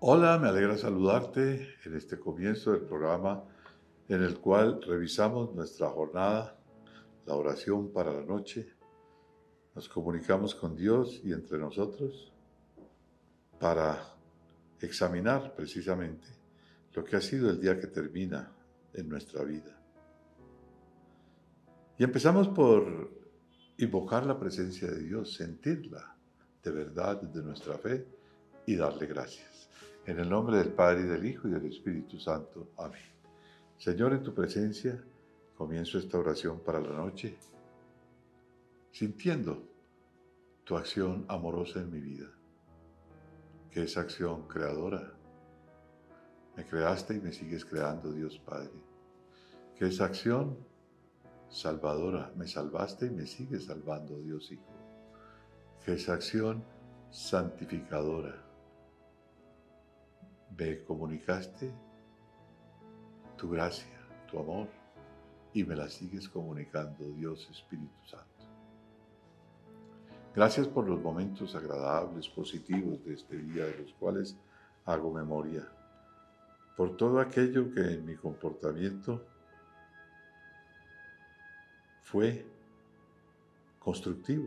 Hola, me alegra saludarte en este comienzo del programa en el cual revisamos nuestra jornada, la oración para la noche, nos comunicamos con Dios y entre nosotros para examinar precisamente lo que ha sido el día que termina en nuestra vida. Y empezamos por invocar la presencia de Dios, sentirla de verdad desde nuestra fe y darle gracias. En el nombre del Padre y del Hijo y del Espíritu Santo. Amén. Señor, en tu presencia comienzo esta oración para la noche, sintiendo tu acción amorosa en mi vida, que es acción creadora. Me creaste y me sigues creando, Dios Padre. Que es acción salvadora. Me salvaste y me sigues salvando, Dios Hijo. Que es acción santificadora. Me comunicaste tu gracia, tu amor, y me la sigues comunicando, Dios Espíritu Santo. Gracias por los momentos agradables, positivos de este día, de los cuales hago memoria, por todo aquello que en mi comportamiento fue constructivo.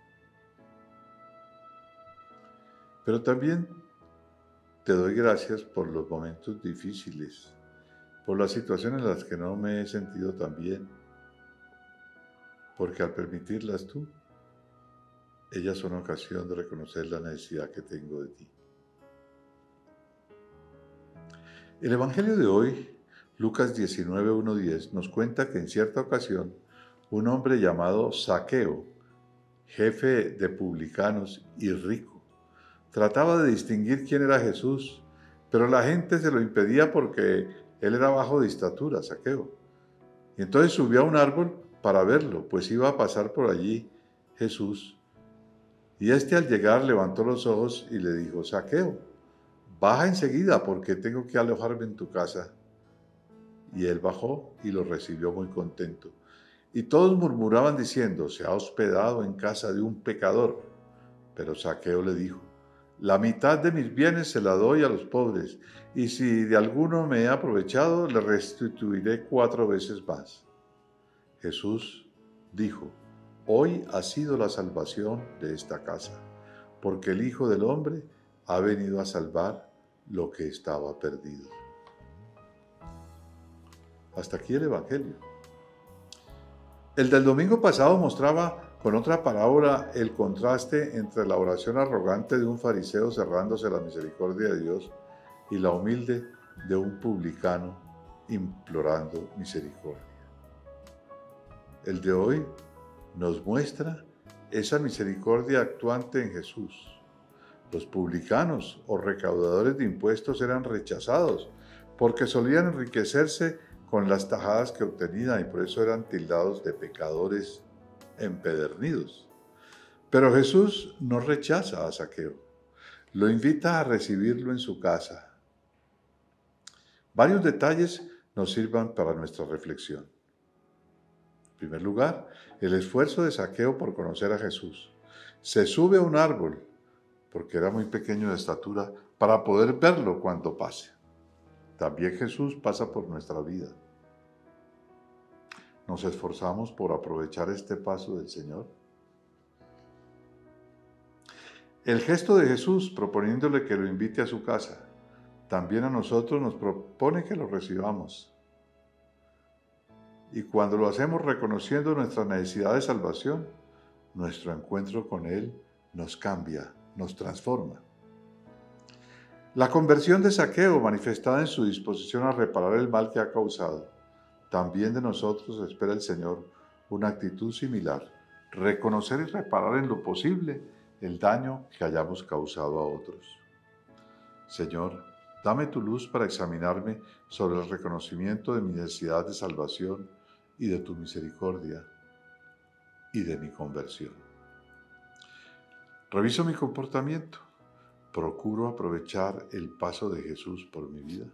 Pero también te doy gracias por los momentos difíciles, por las situaciones en las que no me he sentido tan bien, porque al permitirlas tú, ellas son ocasión de reconocer la necesidad que tengo de ti. El Evangelio de hoy, Lucas 19, 1-10, nos cuenta que en cierta ocasión un hombre llamado Zaqueo, jefe de publicanos y rico, trataba de distinguir quién era Jesús, pero la gente se lo impedía porque él era bajo de estatura, Zaqueo. Y entonces subió a un árbol para verlo, pues iba a pasar por allí Jesús. Y al llegar levantó los ojos y le dijo: Zaqueo, baja enseguida porque tengo que alojarme en tu casa. Y él bajó y lo recibió muy contento. Y todos murmuraban diciendo: se ha hospedado en casa de un pecador. Pero Zaqueo le dijo: la mitad de mis bienes se la doy a los pobres, y si de alguno me he aprovechado, le restituiré 4 veces más. Jesús dijo: hoy ha sido la salvación de esta casa, porque el Hijo del Hombre ha venido a salvar lo que estaba perdido. Hasta aquí el Evangelio. El del domingo pasado mostraba con otra parábola el contraste entre la oración arrogante de un fariseo cerrándose a la misericordia de Dios y la humilde de un publicano implorando misericordia. El de hoy nos muestra esa misericordia actuante en Jesús. Los publicanos o recaudadores de impuestos eran rechazados porque solían enriquecerse con las tajadas que obtenían y por eso eran tildados de pecadores empedernidos. Pero Jesús no rechaza a Zaqueo, lo invita a recibirlo en su casa. Varios detalles nos sirvan para nuestra reflexión. En primer lugar, el esfuerzo de Zaqueo por conocer a Jesús. Se sube a un árbol, porque era muy pequeño de estatura, para poder verlo cuando pase. También Jesús pasa por nuestra vida. ¿Nos esforzamos por aprovechar este paso del Señor? El gesto de Jesús proponiéndole que lo invite a su casa, también a nosotros nos propone que lo recibamos. Y cuando lo hacemos reconociendo nuestra necesidad de salvación, nuestro encuentro con Él nos cambia, nos transforma. La conversión de Zaqueo, manifestada en su disposición a reparar el mal que ha causado, también de nosotros espera el Señor una actitud similar, reconocer y reparar en lo posible el daño que hayamos causado a otros. Señor, dame tu luz para examinarme sobre el reconocimiento de mi necesidad de salvación y de tu misericordia y de mi conversión. Reviso mi comportamiento. ¿Procuro aprovechar el paso de Jesús por mi vida?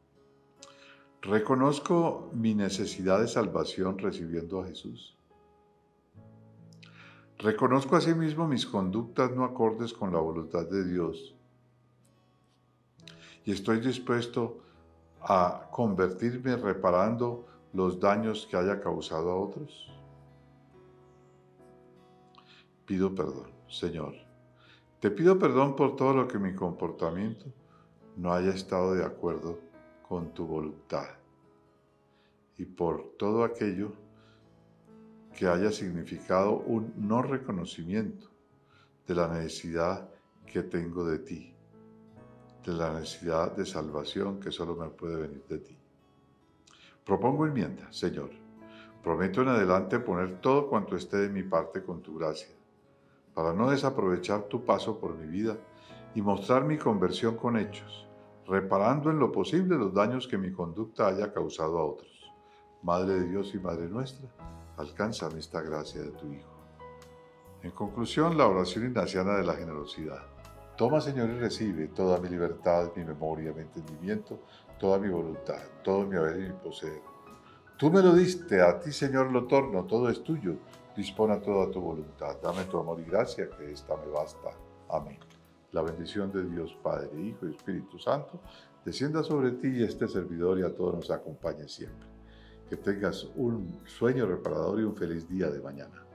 ¿Reconozco mi necesidad de salvación recibiendo a Jesús? ¿Reconozco asimismo mis conductas no acordes con la voluntad de Dios? y estoy dispuesto a convertirme reparando los daños que haya causado a otros. Pido perdón, Señor. Te pido perdón por todo lo que mi comportamiento no haya estado de acuerdo con tu voluntad y por todo aquello que haya significado un no reconocimiento de la necesidad que tengo de ti, de la necesidad de salvación que solo me puede venir de ti. Propongo enmienda, Señor. Prometo en adelante poner todo cuanto esté de mi parte con tu gracia, para no desaprovechar tu paso por mi vida y mostrar mi conversión con hechos, reparando en lo posible los daños que mi conducta haya causado a otros. Madre de Dios y Madre nuestra, alcánzame esta gracia de tu Hijo. En conclusión, la oración ignaciana de la generosidad. Toma, Señor, y recibe toda mi libertad, mi memoria, mi entendimiento, toda mi voluntad, todo mi haber y mi poseer. Tú me lo diste, a ti, Señor, lo torno, todo es tuyo. Dispón a toda tu voluntad. Dame tu amor y gracia, que esta me basta. Amén. La bendición de Dios, Padre, Hijo y Espíritu Santo, descienda sobre ti y este servidor y a todos nos acompañe siempre. Que tengas un sueño reparador y un feliz día de mañana.